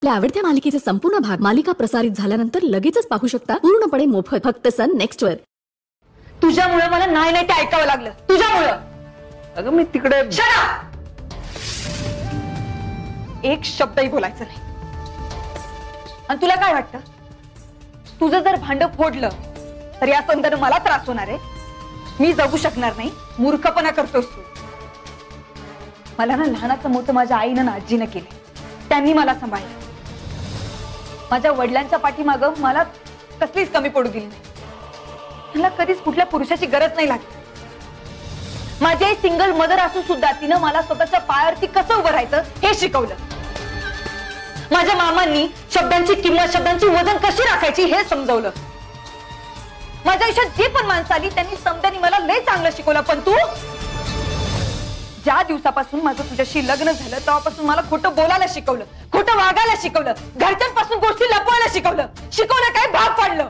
आपल्या आवडत्या मालिकेचे संपूर्ण भाग मालिका प्रसारित झाल्यानंतर लगेचच पाहू शकता पूर्णपणे मोफत फक्त सन नेक्स्ट वर। तुझ्यामुळे मला नाही नाही ते ऐकावं लागलं, तुझ्यामुळे। अगं मी तिकडे एक शब्दही बोलायचं नाही। आणि तुला काय वाटतं, तुझं जर भांड फोडलं तर या संदर्भात मला त्रास होणार आहे? मी जगू शकणार नाही, मूर्खपणा करतोस तू। मला ना लहानाचं मोठं माझ्या आईनं आजीनं केले, त्यांनी मला सांभाळलं। माझ्या वडिलांच्या पाठीमागं मला कसलीच कमी पडू दिली नाही, मला कधीच कुठल्या पुरुषाची गरज नाही लागली। माझी आई सिंगल मदर असून सुद्धा तिनं मला स्वतःच्या पायावरती कसं उभं राहायचं हे शिकवलं। माझ्या मामांनी शब्दांची किंमत, शब्दांची वजन कशी राखायची हे समजवलं। माझ्या आयुष्यात जे पण माणसं आली त्यांनी समजानी मला लय चांगलं शिकवलं। पण तू, ज्या दिवसापासून माझं तुझ्याशी लग्न झालं तेव्हापासून मला खोटं बोलायला शिकवलं, खोटं वागायला शिकवलं, घरच्यांपासून गोष्टी लपवायला शिकवलं। शिकवलं काय, भाग पाडलं।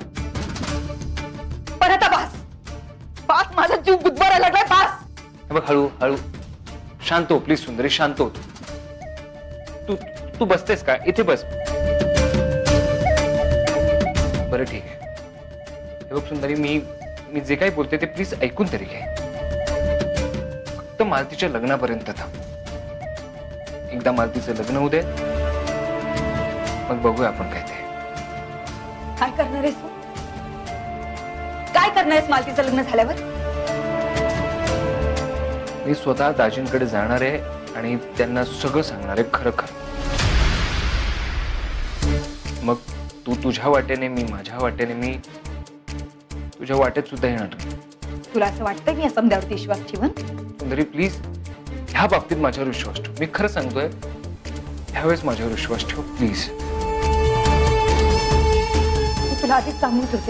परत बास बास, माझा जीव गुदमरायला लागलाय, बास। बघ, हळू हळू शांत हो प्लीज सुंदरी, शांत हो। तू तू बसतेस का? इथे बस। बरं ठीक आहे। हे बघ सुंदरी, मी जे काही बोलते ते प्लीज ऐकून तरी घे। फक्त मालतीच्या लग्नापर्यंत थांब। एकदा मालतीचं लग्न होऊ दे, मग बघूया आपण काय ते। काय करणार आहेस तू? काय करणार आहेस मालतीचं लग्न झाल्यावर? मी स्वतः दाजींकडे जाणार आहे आणि त्यांना सगळं सांगणार आहे, खरं खरं। मग तू तुझ्या वाटेने, मी माझ्या वाटेने, मी तुझ्या वाटेत सुद्धा येणार। तुला असं वाटतं मी या समजावरती विश्वास ठेवन? सुंदरी प्लीज, ह्या बाबतीत माझ्यावर विश्वास ठेव। मी खरं सांगतोय, ह्यावेळेस माझ्यावर विश्वास ठेव प्लीज। मी तुला आधीच सांगून ठेवते,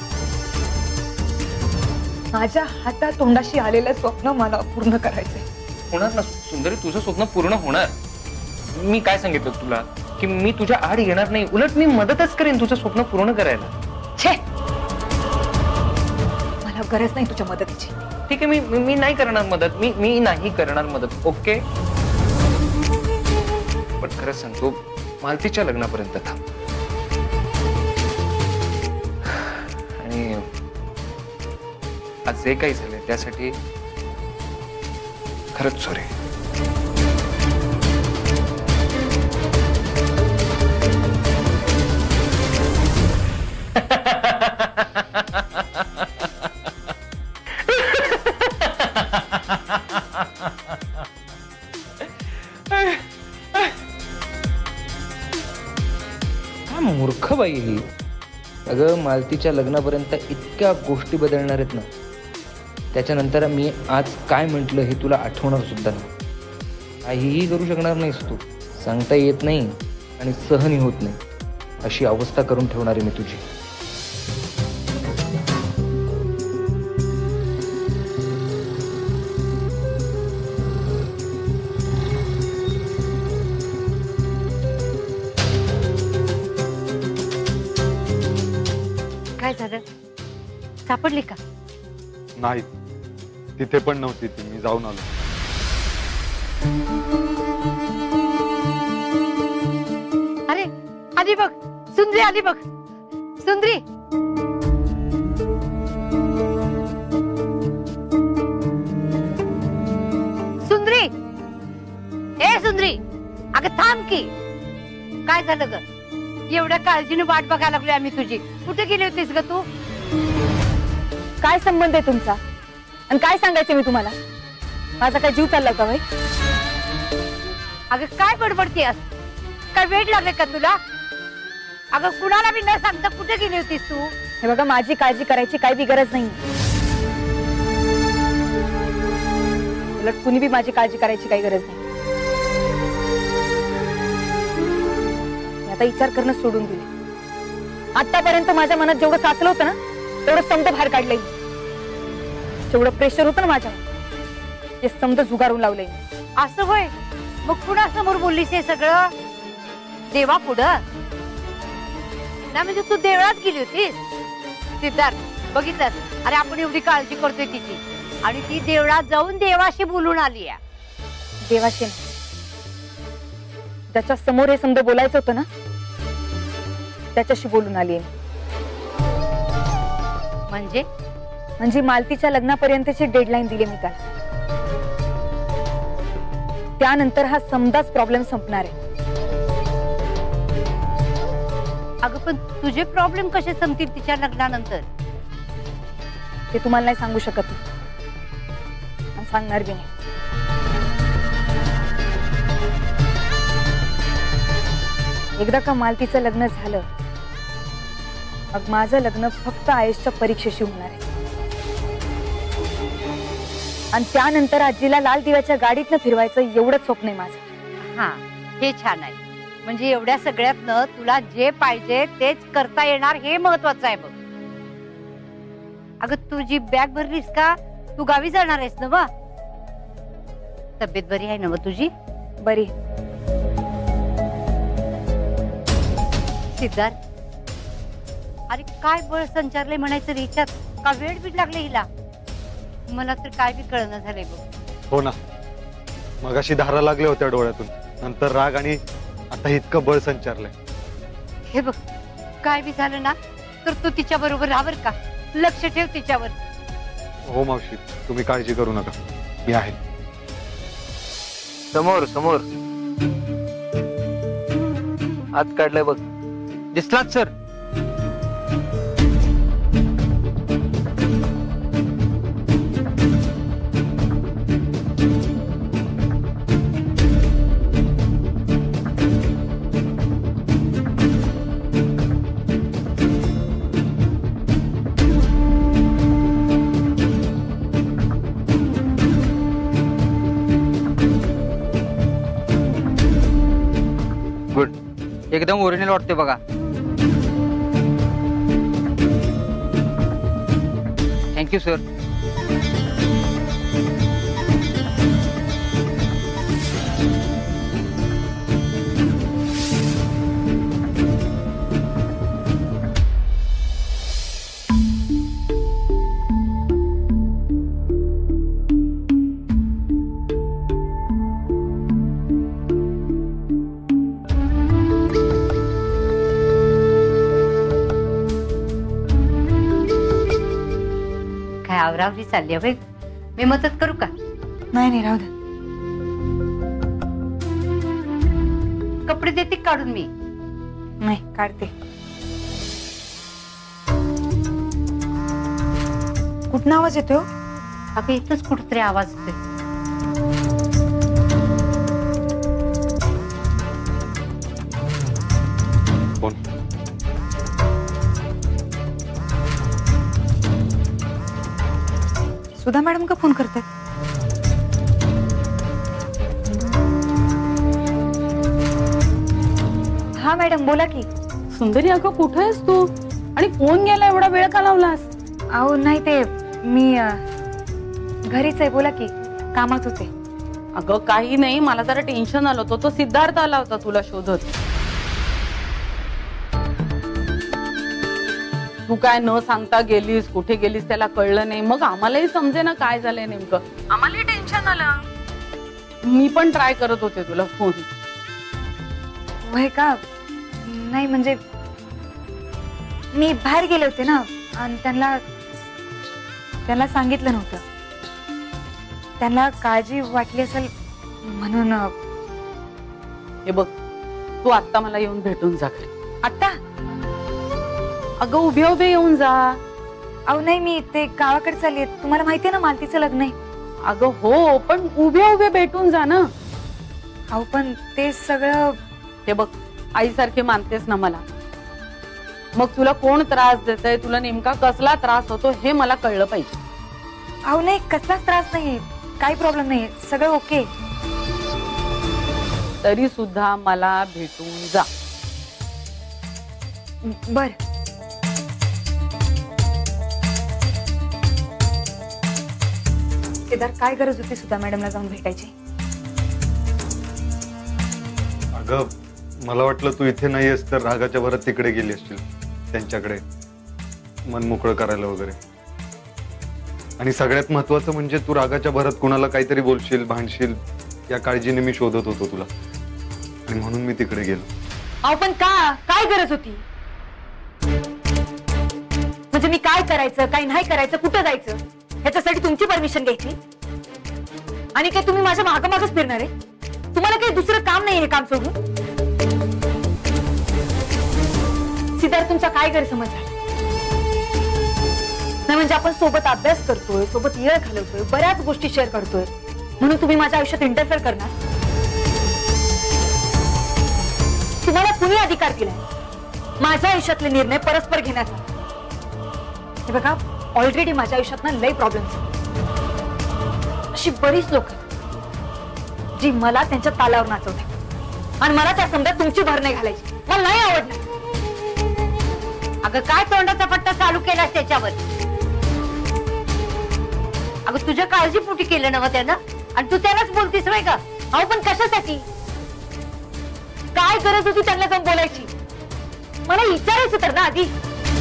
माझ्या हातात तोंडाशी आलेलं स्वप्न मला पूर्ण करायचंय। होणार ना सुंदरी, तुझं स्वप्न पूर्ण होणार। मी काय सांगितलं तुला की मी तुझ्या आड येणार नाही, उलट मी मदतच करेन तुझं स्वप्न पूर्ण करायला। छे, मला गरज नाही तुझ्या मदतीची। ठीक आहे, मी नाही करणार मदत, मी नाही करणार मदत, ओके? पण खरंच सांगतो, मालतीच्या लग्नापर्यंत थांब। आणि आज जे काही झालंय त्यासाठी खरंच सॉरी। मूर्ख बाई ही। अगं मालतीच्या लग्नापर्यंत इतक्या गोष्टी बदलणार आहेत ना, त्याच्यानंतर मी आज काय म्हटलं हे तुला आठवणार सुद्धा नाही। काहीही करू शकणार नाहीस तू, सांगता येत नाही आणि सहनही होत नाही अशी अवस्था करून ठेवणार आहे मी तुझी। काय झालं, सापडली का? नाही, तिथे पण नव्हती ती, मी जाऊन आलो। अरे आली बघ, सुंदरी आली बघ, सुंदरी। सुंदरी, ए सुंदरी, अगं थांब की। काय झालं ग? एवढ्या काळजीने वाट बघायला लागलोय आम्ही तुझी, कुठे गेली होतीस ग तू? काय संबंध आहे तुमचा आणि काय सांगायचं मी तुम्हाला? माझा काय जीव चालला का भाई? अगं काय बडबडतीयस? काय वेळ लागले का तुला? अगं कुणाला बी न सांगता कुठे गेली होतीस तू? हे बघा, माझी काळजी करायची काही बी गरज नाही। उलट कुणी बी माझी काळजी करायची काही गरज नाही। मी आता विचार करणं सोडून दिले। आतापर्यंत माझ्या मनात जेवढं साचलं होतं ना, तेवढं समज बाहेर काढलंय। जेवढं प्रेशर होतं ना माझ्या, ते समज झुगारून लावलंय। असं होय? मग कुणासमोर बोललीस हे सगळं? देवा पुढं ना? म्हणजे तू देवळात गेली होतीस? सिद्धार्थ, बघितलं? अरे आपण एवढी काळजी करतोय तिची, आणि ती देवळात जाऊन देवाशी बोलून आली आहे। देवाशी ज्याच्या समोर हे समजा बोलायचं होतं ना, त्याच्याशी बोलून आली म्हणजे मालतीच्या लग्नापर्यंतची डेडलाईन दिली मी त्याला. त्यानंतर हा समजाच प्रॉब्लेम संपणार आहे. अगं पण तुझे प्रॉब्लेम कसे संपतील तिच्या लग्नानंतर? ते तुम्हाला नाही सांगू शकत आणि सांगणार बी नाही. एकदा का मालतीचं लग्न झालं मग माझं लग्न फक्त आयुष्याच्या परीक्षेशी होणार आहे. आणि त्यानंतर आजीला लाल दिव्याच्या गाडीतनं फिरवायचं एवढंच स्वप्न आहे माझं. हा, हे छान आहे. म्हणजे एवढ्या सगळ्यातनं तुला जे पाहिजे तेच करता येणार हे महत्वाचं आहे बघ. अगं तुझी बॅग भरलीस का? तू गावी जाणार आहेस ना व? तब्येत बरी आहे ना व तुझी? बरी. सिद्धार्थ, अरे काय बळ संचारले म्हणायचं रे हिच्यात? का वेळ बीट लागले हिला? मला तर काय बी कळणं झालंय बघ. हो ना, मगाशी धारा लागल्या होत्या डोळ्यातून, नंतर राग आणि आता इतकं बळ संचारलंय. हे बघ, काय बी झालं ना तर तू तिच्या बरोबर राहा बरं का. लक्ष ठेव तिच्यावर. हो मावशी, तुम्ही काळजी करू नका, मी आहे. समोर समोर आत काढलंय बघ. दिसलात सर? गुड, एकदम ओरिजिनल वाटते बघा. Thank you sir. काय आवरावरी चालली आहे? मी मदत करू का? नाही राहू दे. कपडे देते काढून मी. नाही, काढते. कुठं आवाज येतो? अगं इथंच कुठतरी आवाज येतोय. कोण? सुधा मॅडम का फोन करतात? हा मॅडम, बोला की. सुंदरी, अगं कुठे आहेस तू? आणि फोन गेला, एवढा वेळ का लावलास? अहो नाही, ते मी घरीच आहे. बोला की, कामात होते. अगं काही नाही, मला जरा टेन्शन आलं होतं. तो सिद्धार्थ आला होता तुला शोधत. तू काय न सांगता गेलीस, कुठे गेलीस त्याला कळलं नाही. मग आम्हालाही समजे ना काय झालंय नेमकं. आम्हालाही टेन्शन आलं. मी पण ट्राय करत होते तुला फोन. वय का? नाही म्हणजे मी बाहेर गेले होते ना आणि त्यांना सांगितलं नव्हतं. त्यांना काळजी वाटली असेल म्हणून. हे बघ, तू आता मला येऊन भेटून जा घरी. आता? अगं उभे येऊन जा. अहो नाही, मी ते गावाकडे चालली आहे. तुम्हाला माहितीये ना मालतीचं लग्न आहे. अगं हो, पण उभे भेटून जा ना. अहो पण ते सगळं. हे बघ, आईसारखे मानतेस ना मला. मग तुला कोण त्रास देतय, तुला नेमका कसला त्रास होतो हे मला कळलं पाहिजे. अहो नाही, कसलाच त्रास नाही, काही प्रॉब्लेम नाही, सगळं ओके. तरी सुद्धा मला भेटून जा. बर. केदार, काय गरज होती सुद्धा मॅडमला जाऊन भेटायची? अगं मला वाटलं तू इथे नाहीयेस तर रागाच्या भरात तिकडे गेली असतील त्यांच्याकडे, मन मोकळं करायला वगैरे. आणि सगळ्यात महत्वाचं म्हणजे तू रागाच्या भरात कुणाला काहीतरी बोलशील, भांडशील, या काळजीने मी शोधत होतो तुला आणि म्हणून मी तिकडे गेलो. अहो पण का? काय गरज होती? म्हणजे मी काय करायचं काय नाही करायचं कुठं जायचं ह्याच्यासाठी तुमची परमिशन घ्यायची आणि काय तुम्ही माझ्या मागच फिरणार आहे? तुम्हाला काही दुसरं काम नाही हे काम सोडून? सिद्धार्थ तुमचा काय गैरसमज झाला नाही म्हणजे आपण सोबत अभ्यास करतोय सोबत वेळ घालवतोय बऱ्याच गोष्टी शेअर करतोय म्हणून तुम्ही माझ्या आयुष्यात इंटरफेअर करणार? तुम्हाला कुणी अधिकार दिलाय माझ्या आयुष्यातले निर्णय परस्पर घेण्याचा? हे बघा ऑलरेडी माझ्या आयुष्यात ना लय प्रॉब्लेम्स अशी बरीच लोक जी मला त्यांच्या तालावर नाचवतात आणि मला त्या समजात तुमची भर नाही घालायची मला नाही आवडणार. अगं काय तोंडाचा पट्टा चालू केलास त्याच्यावर? अगं तुझ्या काळजीपोटी केलं ना त्यानं आणि तू त्यालाच बोलतीस नाही का? अहो पण कशासाठी? काय गरज होती त्यांना जाऊन बोलायची? मला विचारायचं तर ना आधी.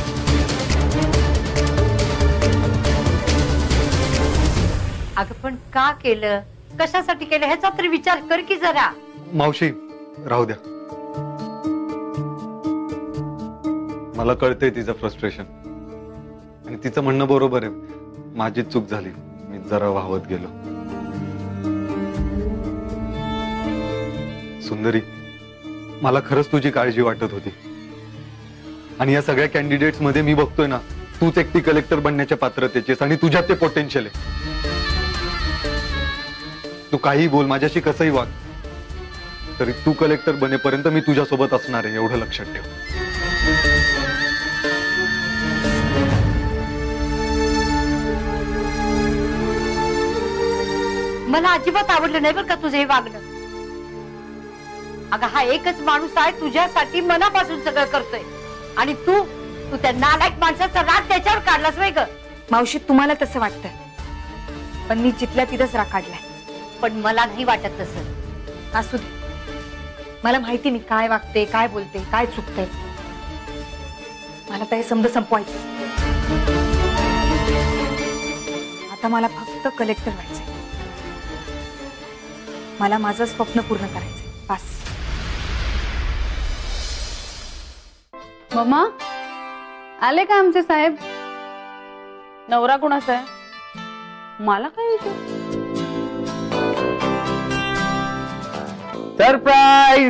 अगं पण का केलं कशासाठी केलं ह्याचा तरी विचार कर की जरा. मावशी राहू द्या. मला कळतंय तिचं फ्रस्ट्रेशन आणि तिचं म्हणणं बरोबर आहे. माझी चूक झाली मी जरा वाहवत गेलो. सुंदरी मला खरंच तुझी काळजी वाटत होती आणि या सगळ्या कॅन्डिडेट्स मध्ये मी बघतोय ना तूच एकटी कलेक्टर बनण्याच्या पात्रतेचीस आणि तुझ्यात ते पोटेन्शियल आहे. तू काही बोल माझ्याशी कसंही वाग तरी तू कलेक्टर बनेपर्यंत मी तुझ्यासोबत असणार आहे एवढं लक्षात ठेव. मला अजिबात आवडलं नाही बरं का तुझं हे वागणं. अगं हा एकच माणूस आहे तुझ्यासाठी मनापासून सगळं करतोय आणि तू त्या नालायक माणसाचा राग त्याच्यावर काढलास नाही ग. मावशी तुम्हाला तसं वाटतं पण मी जिथल्या तिथंच राग काढलाय. पण मला नाही वाटत तसं. असू दे मला माहिती मी काय वागते काय बोलते काय चुकते. मला तर हे समज संपवायचं. आता मला फक्त कलेक्टर व्हायचंय. मला माझं स्वप्न पूर्ण करायचंय बस. मम्मा आले का आमचे साहेब? नवरा कोणाचा आहे? मला काय विचार? सरप्राईज.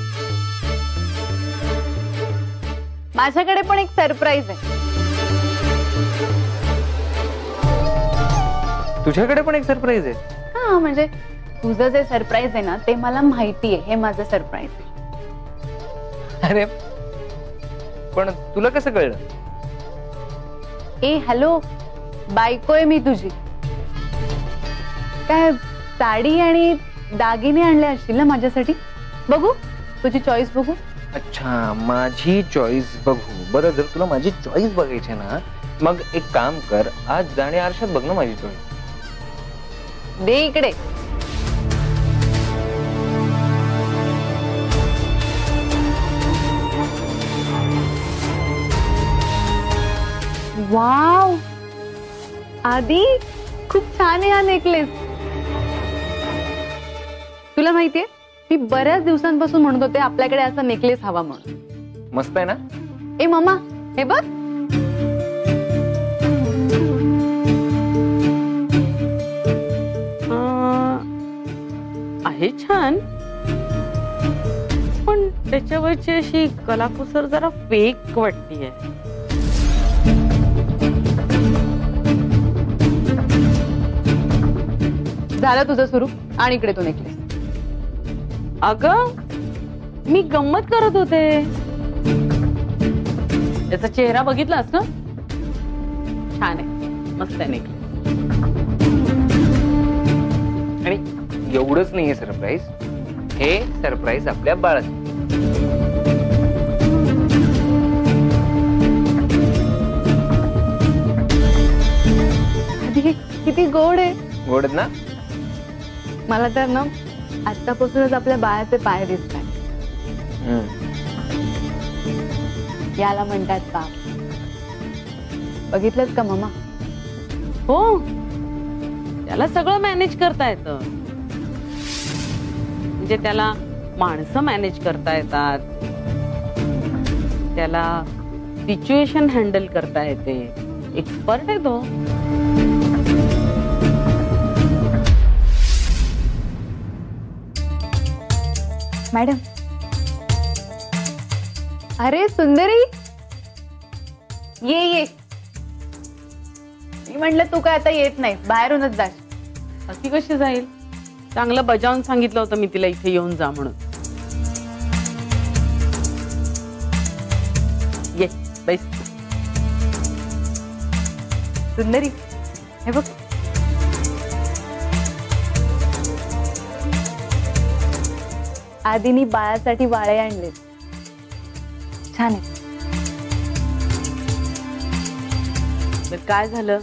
माझ्याकडे पण एक सरप्राईज आहे. तुझ्याकडे पण एक सरप्राईज आहे? हा म्हणजे तुझं जे सरप्राईज आहे ना ते मला माहिती आहे. हे माझं सरप्राईज आहे. अरे पण तुला कसं कळलं? ए हॅलो बायको आहे मी तुझी. काय साडी आणि दागिने आणले असतील ना माझ्यासाठी? बघू तुझी चॉईस बघू. अच्छा माझी चॉईस बघू. बरं जर तुला माझी चॉईस बघायची ना मग एक काम कर आज जाणे आरशात बघ ना माझी चॉईस. दे इकडे. वाव आदी खूप छान आहे हा नेकलेस. तुला माहितीये मी बऱ्याच दिवसांपासून म्हणत होते आपल्याकडे असा नेकलेस हवा म्हणून. मस्त आहे ना? ए मम्मा हे बघ. आहे छान पण त्याच्यावरची अशी कलाकुसर जरा फेक वाटतीये. झालं तुझं सुरू आणि इकडे तो नेकलेस. अगं मी गंमत करत होते. त्याचा चेहरा बघितलास ना? छान आहे मस्त आहे नेकलेस. आणि एवढंच नाहीये सरप्राईज. हे सरप्राईज आपल्या बाळाचं. किती गोड आहे. गोड ना? मला तर ना आतापासूनच आपल्या बाळाचे पाय दिसतात. याला म्हणतात बाप. बघितलंच का मामा? हो त्याला सगळं मॅनेज करता येतं. म्हणजे त्याला माणसं मॅनेज करता येतात. त्याला सिच्युएशन हँडल करता येते, एक्सपर्ट आहे तो. मॅडम. अरे सुंदरी, ये. मी म्हटलं तू काय आता येत नाही, बाहेरूनच जाशील. अशी कशी जाईल? चांगलं बजावून सांगितलं होतं मी तिला इथे येऊन जा म्हणून. ये बैस. सुंदरी, हे बघ. आधीनी बाळासाठी वाळे आणले, छान आहे. तर काय झालं?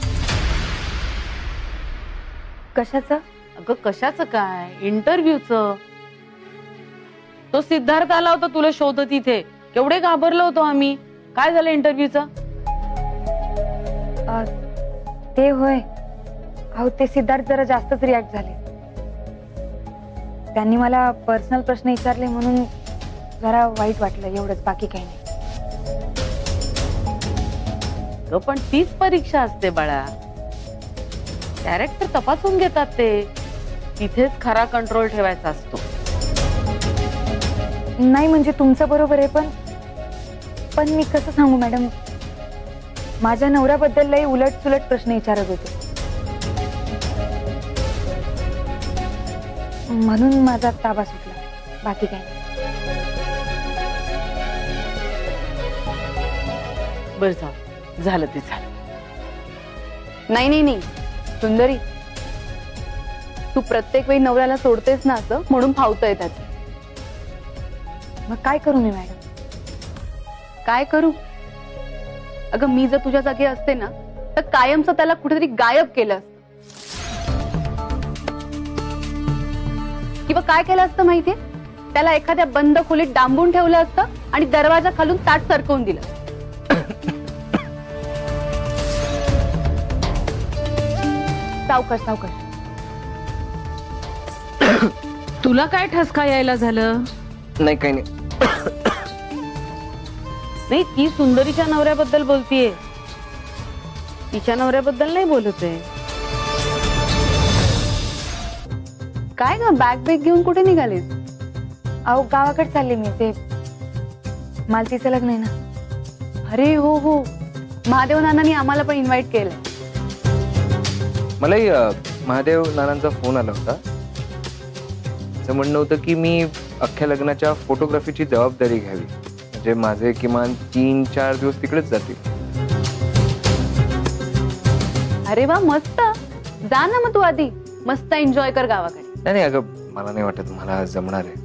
कशाचं? अगं कशाचं काय? इंटरव्ह्यूचं. तो सिद्धार्थ आला होता तुला शोधत इथे, केवढे घाबरलो होतो आम्ही. काय झालं इंटरव्ह्यूचं? ते होय, अहो ते सिद्धार्थ जरा जास्तच रिॲक्ट झाले. त्यांनी मला पर्सनल प्रश्न विचारले म्हणून जरा वाईट वाटलं, एवढंच, बाकी काही नाही. पण तीच परीक्षा असते बाळा. कॅरेक्टर तपासून घेतात ते. तिथेच खरा कंट्रोल ठेवायचा असतो. नाही म्हणजे तुमचं बरोबर आहे, पण मी कसं सांगू मॅडम, माझ्या नवऱ्याबद्दल लई उलट सुलट प्रश्न विचारत होते, म्हणून माझा ताबा सुटला, बाकी काही नाही. बरं जाऊ, झालं ते झालं. नाही सुंदरी, तू प्रत्येक वेळी नवऱ्याला सोडतेस ना असं, म्हणून फावतंय त्याचं. मग काय करू मी मॅडम? काय करू? अगं मी जर तुझ्या जागी असते ना तर कायमचं त्याला कुठेतरी गायब केलं असतं. किंवा काय केलं असतं माहितीये? त्याला एखाद्या बंद खोलीत डांबून ठेवलं असतं आणि दरवाजा खालून ताट सरकवून दिलं. सावकाश सावकाश. तुला काय ठसका यायला झालं? नाही काही नाही. नाही, ती सुंदरीच्या नवऱ्याबद्दल बोलतीये, तिच्या नवऱ्याबद्दल नाही बोलत आहे. काय ग, बॅग बेग घेऊन कुठे निघालीस? अहो गावाकडे चालले मी, ते मालतीचं लग्न आहे ना. अरे हो, महादेव नानांनी आम्हाला पण इन्व्हाइट केलं. मलाही महादेव नानांचा फोन आला होता. असं म्हणणं होतं की मी अख्ख्या लग्नाच्या फोटोग्राफीची जबाबदारी घ्यावी, म्हणजे माझे किमान 3-4 दिवस तिकडेच जातील. अरे वा, मस्त. जा ना मग तू आधी, मस्त एन्जॉय कर गावाकडे. नाही अगं, मला नाही वाटत मला जमणार आहे.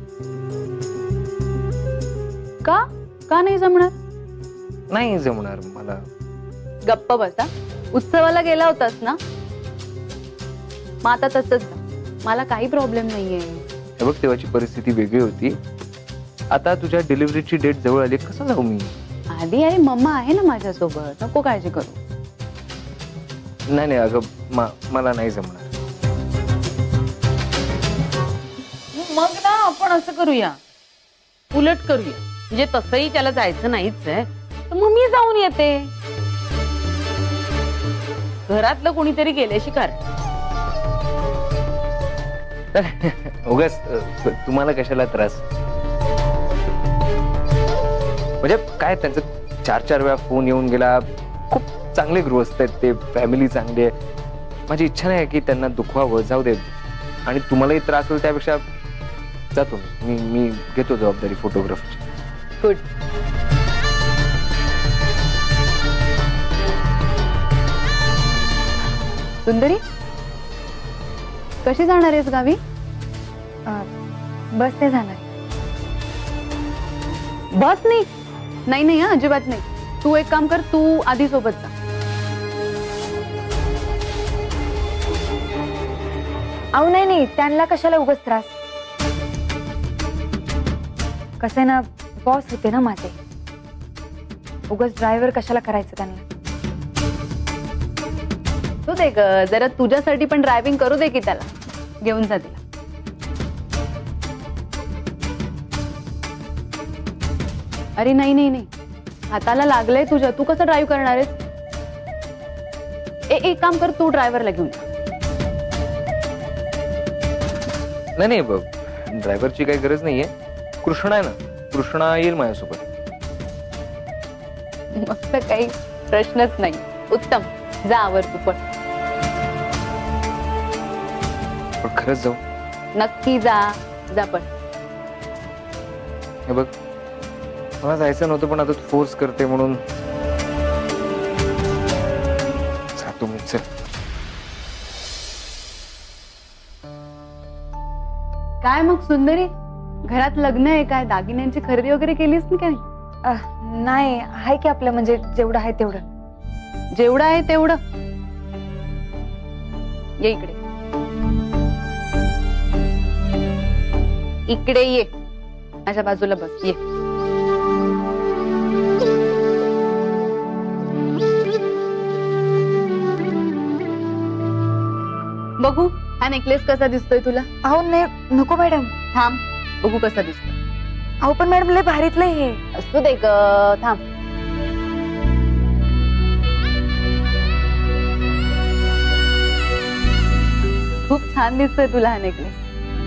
का नाही जमणार? नाही जमणार मला. गप्प बसा. उत्सवाला गेला होतास ना, मग आता तसंच जा. मला काही प्रॉब्लेम नाहीये. हे बघ, तेव्हाची परिस्थिती वेगळी होती. आता तुझ्या डिलिव्हरीची डेट जवळ आली, कसं जाऊ मी? आधी अरे मम्मा आहे ना माझ्यासोबत, नको काळजी करू. नाही अगं, मला नाही जमणार. मग ना आपण असं करूया, उलट करूया. म्हणजे तसंही त्याला जायचं नाहीच आहे, तर मग मी जाऊन येते. घरातलं कोणीतरी गेल्याशी कारण. उगाच तुम्हाला कशाला त्रास? म्हणजे काय, त्यांचं 4-4 वेळा फोन येऊन गेला. खूप चांगले गृहस्थ आहेत ते, फॅमिली चांगली आहे. माझी इच्छा नाही की त्यांना दुखवावं, जाऊ दे. आणि तुम्हालाही त्रास होईल त्यापेक्षा जातो मी घेतो जबाबदारी फोटोग्राफीची. गुड. सुंदरी, कशी जाणार आहेस गावी? बसने जाणार. बस नाही अजिबात नाही. तू एक काम कर, तू आधी सोबत जा. अहो नाही, त्यांना कशाला उगाच त्रास. कसं आहे ना, बॉस होते ना माझे, उगाच ड्रायव्हर कशाला करायचं त्यांना. तू दे ग, जरा तुझ्यासाठी पण ड्रायव्हिंग करू दे की त्याला. घेऊन जा तिला. अरे नाही, हाताला लागलंय तुझ्या, तू कसं ड्राईव्ह करणार आहेस? एक काम कर, तू ड्रायव्हरला घेऊन ये. नाही बघ, ड्रायव्हरची काही गरज नाहीये. कृष्णा आहे ना, कृष्णा येईल माझ्यासोबत. मस्त, काही प्रश्नच नाही. उत्तम, जा आवर तू पण. पण खरंच जाऊ? नक्की जा, जा पण. हे बघ, मला जायचं नव्हतं पण आता तू फोर्स करते म्हणून जातो मी. चल. काय मग सुंदरी, घरात लग्न आहे काय? दागिन्यांची खरेदी वगैरे केलीस ना काही? नाही, आहे की आपलं, म्हणजे जेवढं आहे तेवढं. जेवढं आहे तेवढं. ये इकडे, इकडे ये, माझ्या बाजूला बस. ये. बघू हा नेकलेस कसा दिसतोय तुला? अहो नाही, नको मॅडम. थांब, बघू कसा दिसतो. अहो पण मॅडम लय भारीतलं हे. असू दे ग, थांब. खूप छान दिसतोय तुला हा नेकलेस.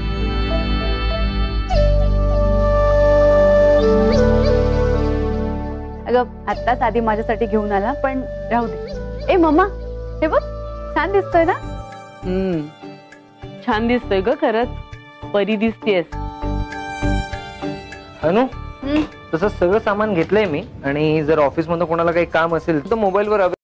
अगं आत्ताच आधी माझ्यासाठी घेऊन आला, पण राहू दे. ए मम्मा, हे बघ, छान दिसतोय ना? छान दिसतोय ग, खरंच परी दिसतेस. अनु, तसं सगळं सामान घेतलंय मी, आणि जर ऑफिस मध्ये कोणाला काही काम असेल तर मोबाईलवर